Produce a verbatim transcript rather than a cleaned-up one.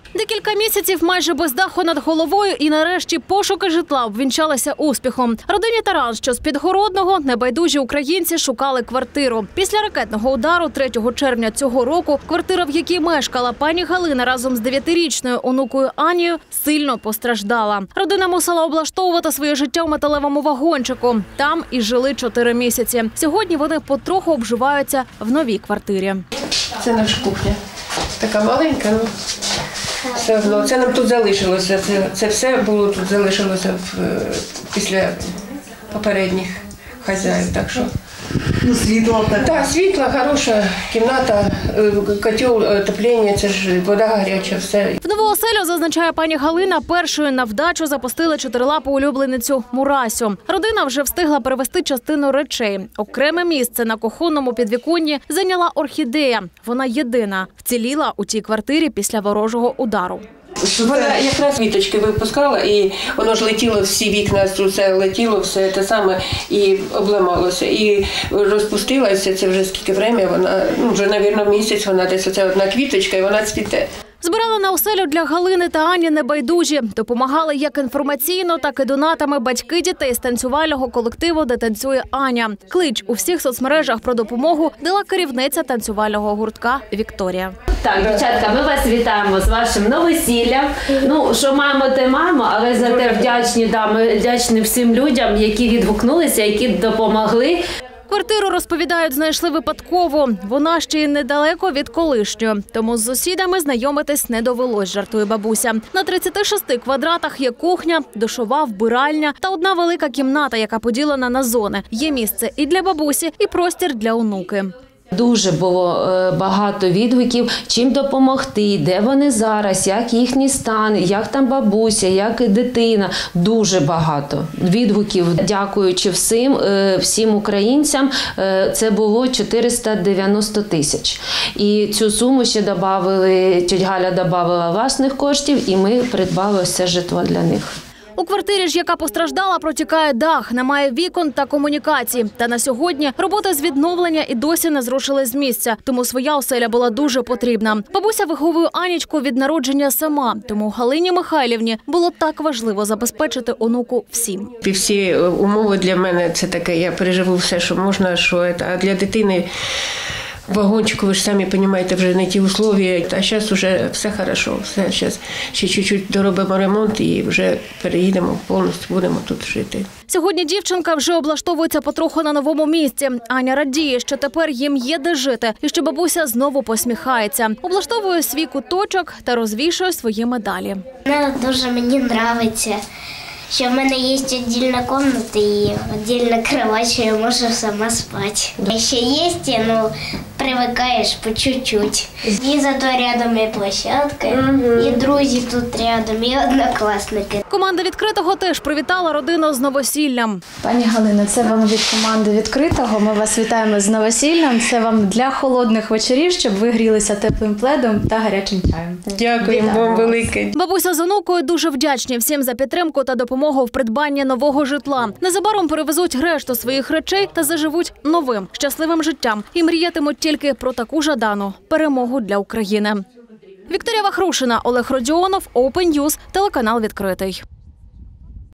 Декілька місяців майже без даху над головою і нарешті пошуки житла обвінчалися успіхом. Родині Таран, що з Підгородного, небайдужі українці шукали квартиру. Після ракетного удару третього червня цього року квартира, в якій мешкала пані Галина разом з дев'ятирічною онукою Анією, сильно постраждала. Родина мусила облаштовувати своє життя в металевому вагончику. Там і жили чотири місяці. Сьогодні вони потроху обживаються в новій квартирі. Це наша кухня. Така маленька, ну все одно. Це нам тут залишилося. Це, це все було тут залишилося в, після попередніх хазяїв. Так що ну, світло. Так, світла, хороша кімната, котел, отоплення, це ж вода гаряча, все. В нову оселю, зазначає пані Галина, першою на вдачу запустили чотирилапу улюбленицю Мурасю. Родина вже встигла перевести частину речей. Окреме місце на кухонному підвіконні зайняла орхідея. Вона єдина вціліла у цій квартирі після ворожого удару. Вона якраз квіточки випускала, і воно ж летіло, всі вікна, все летіло, все те саме, і обламалося. І розпустилася, це вже скільки времени, вона, ну, вже, мабуть, місяць, вона десь, оця одна квіточка, і вона цвіте. Збирали на оселю для Галини та Ані небайдужі. Допомагали як інформаційно, так і донатами батьки дітей з танцювального колективу «Де танцює Аня». Клич у всіх соцмережах про допомогу дала керівниця танцювального гуртка Вікторія. Так, дівчатка, ми вас вітаємо з вашим новосіллям. Ну, що маємо, те маємо, але зате вдячні, да, ми вдячні всім людям, які відгукнулися, які допомогли. Квартиру, розповідають, знайшли випадково. Вона ще й недалеко від колишньої. Тому з сусідами знайомитись не довелось, жартує бабуся. На тридцяти шести квадратах є кухня, душова, вбиральня та одна велика кімната, яка поділена на зони. Є місце і для бабусі, і простір для онуки. Дуже було багато відгуків, чим допомогти, де вони зараз, як їхній стан, як там бабуся, як дитина. Дуже багато відгуків. Дякуючи всім, всім українцям, це було чотириста дев'яносто тисяч. І цю суму ще додали, тьотя Галя додала власних коштів, і ми придбали ось це житло для них. У квартирі ж, яка постраждала, протікає дах, немає вікон та комунікацій. Та на сьогодні роботи з відновлення і досі не зрушили з місця, тому своя оселя була дуже потрібна. Бабуся виховує Анічку від народження сама, тому Галині Михайлівні було так важливо забезпечити онуку всім. Всі умови для мене це таке, я переживу все, що можна, що це, а для дитини вагончику, ви ж самі розумієте, вже не ті условия, а зараз вже все хорошо, все, зараз ще чуть-чуть доробимо ремонт і вже переїдемо повністю, будемо тут жити. Сьогодні дівчинка вже облаштовується потроху на новому місці. Аня радіє, що тепер їм є де жити і що бабуся знову посміхається. Облаштовує свій куточок та розвішує свої медалі. Вона дуже мені подобається, що в мене є віддільна кімната і віддільна кровать, що я можу сама спати. Ще є, ну, привикаєш по чуть-чуть. І зато рядом і площадка, угу. І друзі тут рядом, і однокласники. Команда «Відкритого» теж привітала родину з новосіллям. Пані Галино, це вам від команди «Відкритого». Ми вас вітаємо з новосіллям. Це вам для холодних вечорів, щоб ви грілися теплим пледом та гарячим чаєм. Дякуємо вам велике. Бабуся з онукою дуже вдячні всім за підтримку та допомогу в придбанні нового житла. Незабаром перевезуть решту своїх речей та заживуть новим, щасливим життям. І мріятимуть тільки про таку жадану перемогу для України. Вікторія Вахрушина, Олег Родіонов, Open News, телеканал «Відкритий».